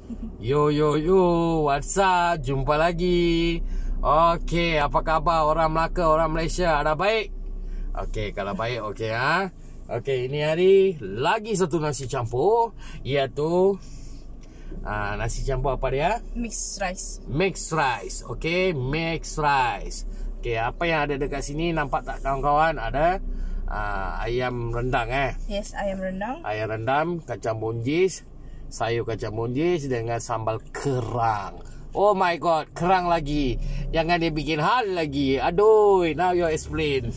Yo yo yo, what's up? Jumpa lagi. Okey, apa khabar orang Melaka, orang Malaysia? Ada baik? Okey, kalau baik okey ha. Okey, ini hari lagi satu nasi campur, iaitu nasi campur apa dia? Mixed rice. Mixed rice. Okey, mixed rice. Okey, apa yang ada dekat sini nampak tak kawan-kawan? Ada ayam rendang Yes, ayam rendang. Ayam rendang, kacang buncis, sayur kacang buncis dengan sambal kerang. Oh my god, kerang lagi. Jangan dia bikin hal lagi. Aduh, now you explain.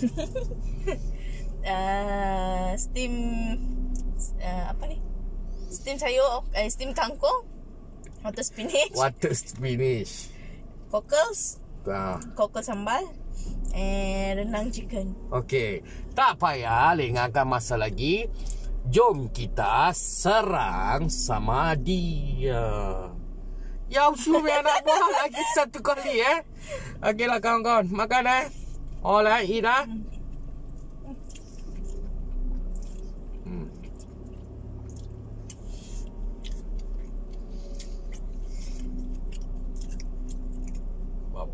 Steam apa ni? Steam sayur, steam kangkung, water spinach, Water spinach. cockles, Ah. cockle sambal, rendang chicken. Okey, tak payah lengahkan masa lagi. Jom kita serang sama dia. Ya sudah nak buat lagi satu kali Okeylah kawan-kawan, makan Alright, eat Wow.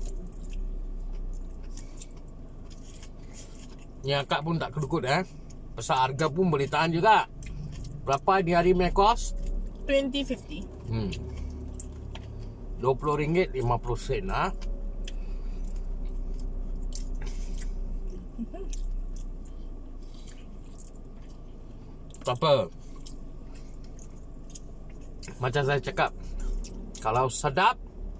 Ni akak pun tak kedukut Pasal harga pun boleh tahan juga. Berapa ni hari punya kos? 20.50. RM20.50 Tak apa. Macam saya cakap, kalau sedap,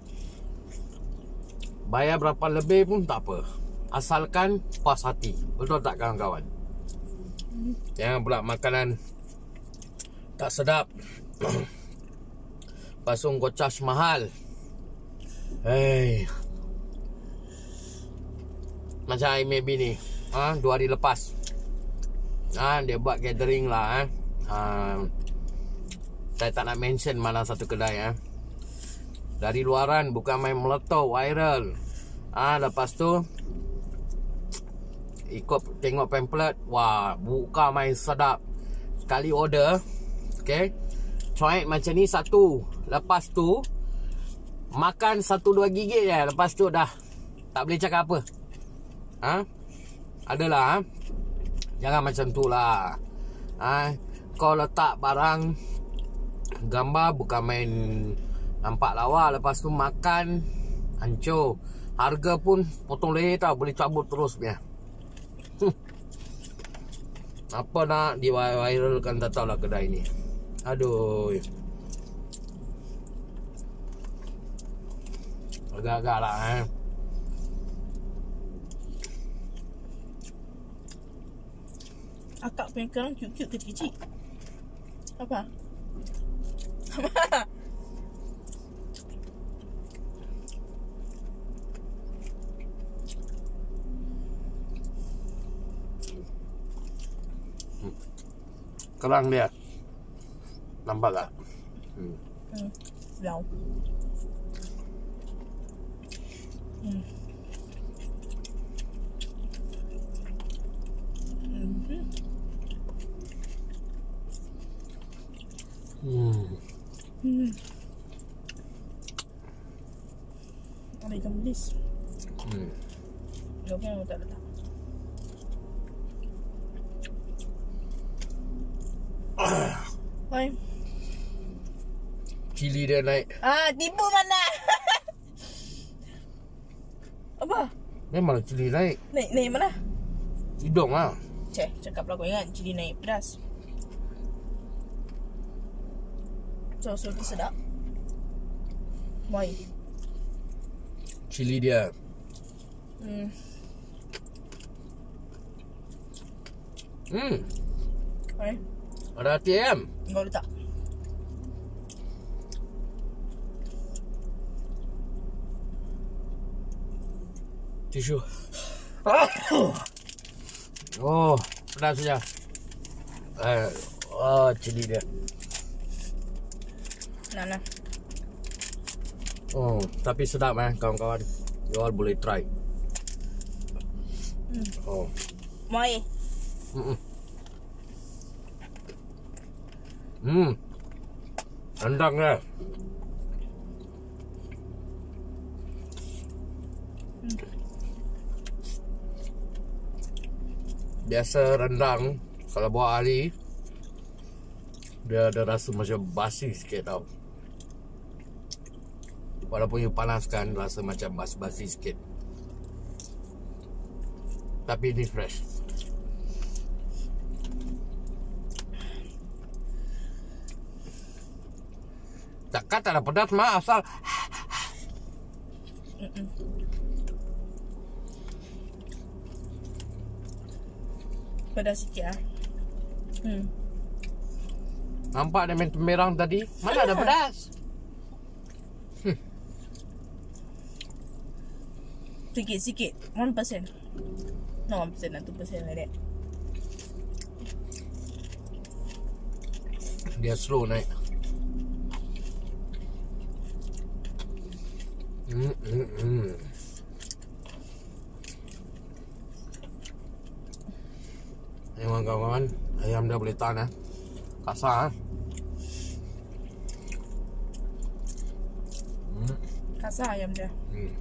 bayar berapa lebih pun tak apa, asalkan puas hati. Betul tak kawan-kawan? Jangan pula makanan tak sedap pasung kocas mahal. Macam IMAB ni 2 hari lepas dia buat gathering lah saya tak nak mention mana satu kedai dari luaran, bukan main meletup viral. Lepas tu ikut tengok pamphlet, wah, buka main sedap. Sekali order, okay, coit macam ni satu, lepas tu makan 1-2 gigit je, lepas tu dah tak boleh cakap apa. Adalah jangan macam tu lah. Kau letak barang gambar bukan main nampak lawa, lepas tu makan hancur. Harga pun potong leher tau, boleh cabut terus punya. Apa nak di-viralkan tak tahulah kedai ni. Aduh, agak-agak lah Akak punya kerang cute-cute kecil-kecil. Apa? Apa? kerang dia nampak tak? Wow. Ada ikan bilis. Okey, tak letak. Hai. Cili dia naik. Tipu mana? Apa? Memang cili naik. Naik mana? Hidung lah. Cakap lah kau ingat cili naik pedas. So sedap. Why? Cili dia. Hai. Ada hati Kau letak. Tisu. Oh, pedas saja. Cili dia. Nah. Oh, tapi sedap kawan-kawan. You all boleh try. Oh. Mai. Rendang dia. Biasa rendang kalau bawa hari dia ada rasa macam basi sikit tau. Walaupun you panaskan rasa macam basi-basi sikit. Tapi ini fresh. Takkan tak ada pedas mah asal. Pedas sikit lah. Nampak dia main temerang tadi? Mana ada pedas? Sikit-sikit. 1%. No, 1% lah, 2% like that. Dia slow naik. Memang kawan, ayam dah boleh tahan. Kasar. Kasar ayam dia.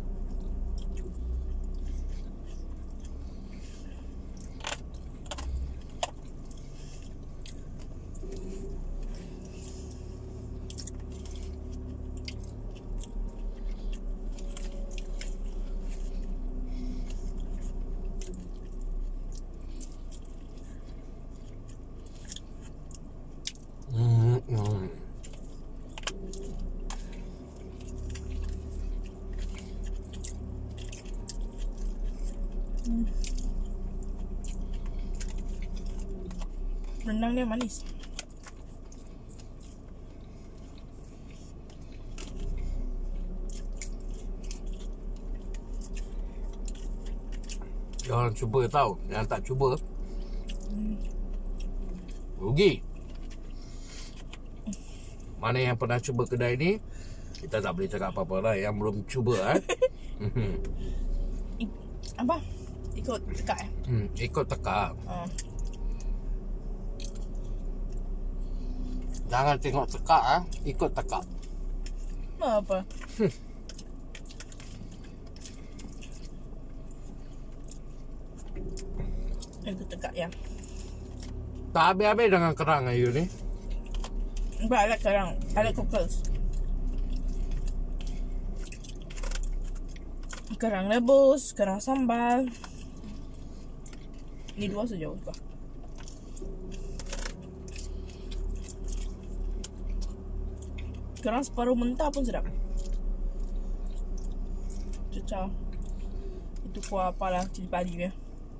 Rendang dia manis. Jangan cuba tahu. Yang tak cuba rugi. Mana yang pernah cuba kedai ni, kita tak boleh cakap apa-apa lah. Yang belum cuba Apa? Ikut tekak ikut teka. Jangan tengok teka ikut teka. Apa? Ikut tekak ya. Tak habis-habis dengan kerang ayu ni. Buat alat kerang, alat cockles. Kerang rebus, kerang sambal. Ni dua saja buka. Kerang separuh mentah pun sedap. Cecah. Itu kuah apalah, cili padi dia.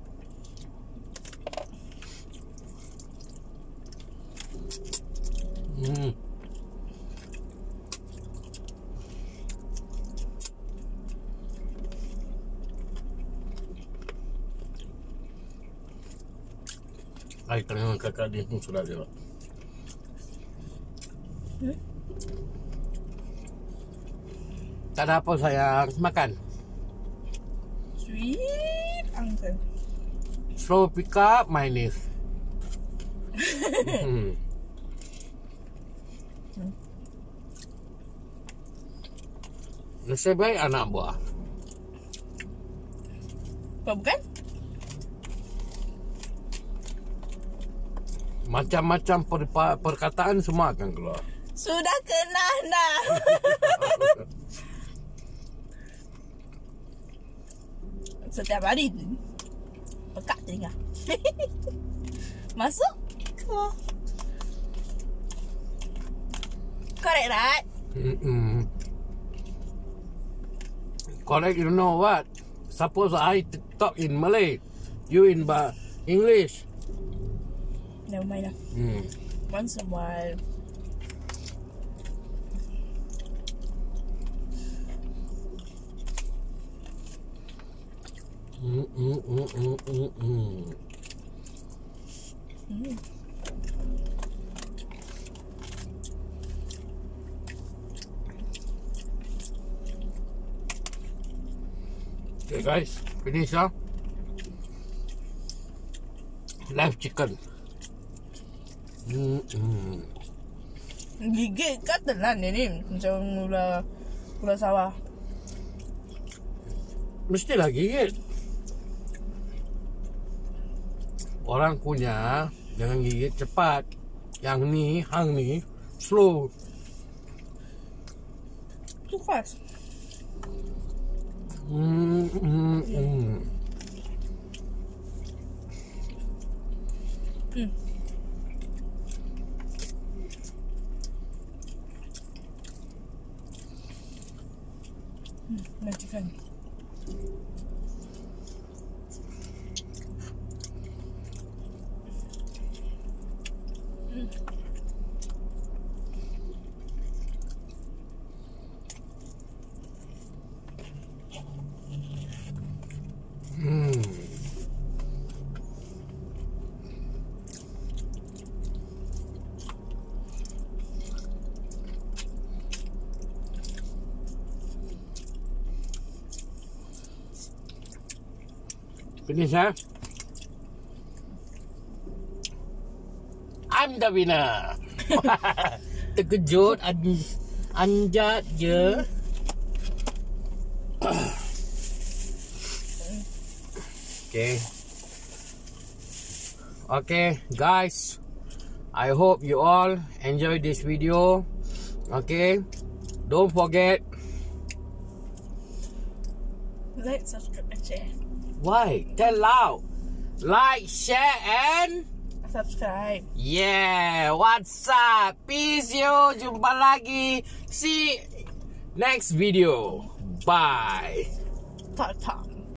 Air tengah kakak ni pun sudah ada. Tak ada apa sayang. Makan. Sweet uncle. Slow pick up my niece. Nasib baik anak buah. Apa bukan? Macam-macam perkataan semua akan keluar. Sudah kenal dah. Setiap hari pekat telinga. Masuk ke correct, right? Correct, you know what? Suppose I talk in Malay, you in English. Never mind lah. Once in a while. Okay guys, finish live chicken. Gigit kan telan dia ni. Macam ular sawah. Mestilah gigit. Orang punya jangan gigit cepat. Yang ni, hang ni slow. Too fast. Majikan. Finish, huh? I'm the winner. Terkejut, anjat je. Okay, guys. I hope you all enjoy this video. Okay, don't forget. Like, subscribe, and share. Why? Tell loud. Like, share, and Subscribe. yeah. What's up? Peace yo. Jumpa lagi. See next video. Bye. Talk.